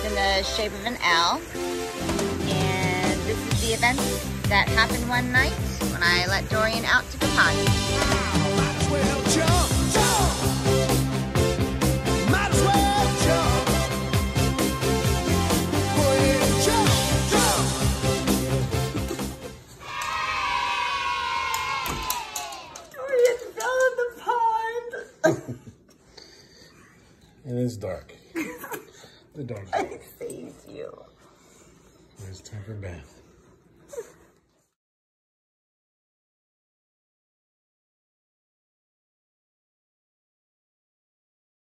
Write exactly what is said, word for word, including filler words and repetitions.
It's in the shape of an L. And this is the event that happened one night when I let Dorian out to the potty. Might as well jump, jump. Might as well jump. Go ahead and jump, jump. Dorian fell in the pond. It is dark. The dog. I saved you. It's time for bath.